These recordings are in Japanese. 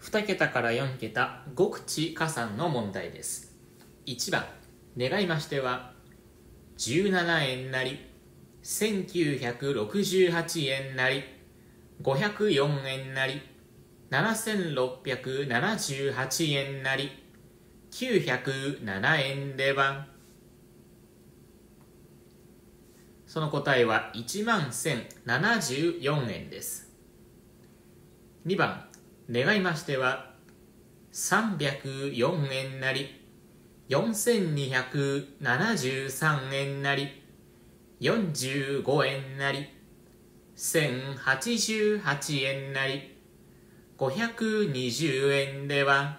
2桁から4桁5口加算の問題です。1番、願いましては17円なり1968円なり504円なり7678円なり907円では、その答えは11,074円です。2番、願いましては304円なり4273円なり45円なり1088円なり520円では、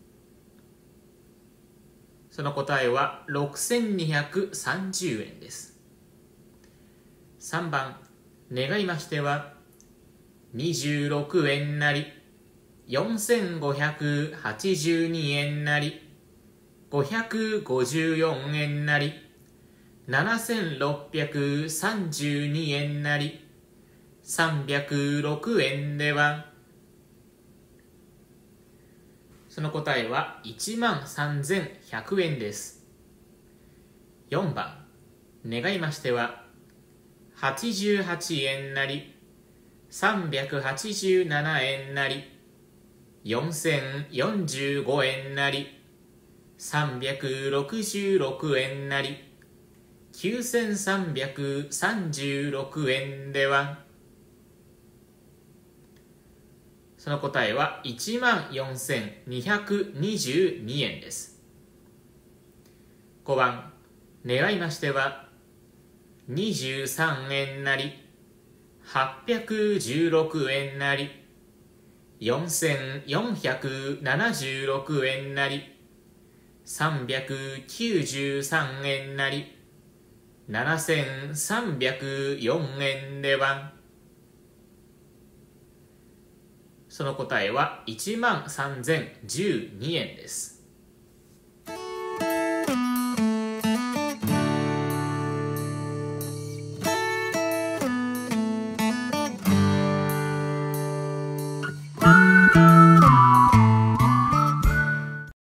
その答えは6230円です。3番、願いましては26円なり4582円なり554円なり7632円なり306円では、その答えは13,100円です。4番、願いましては88円なり387円なり4045円なり366円なり9336円では、その答えは14,222円です。5番、願いましては23円なり816円なり4476円なり393円なり7304円では、その答えは13,012円です。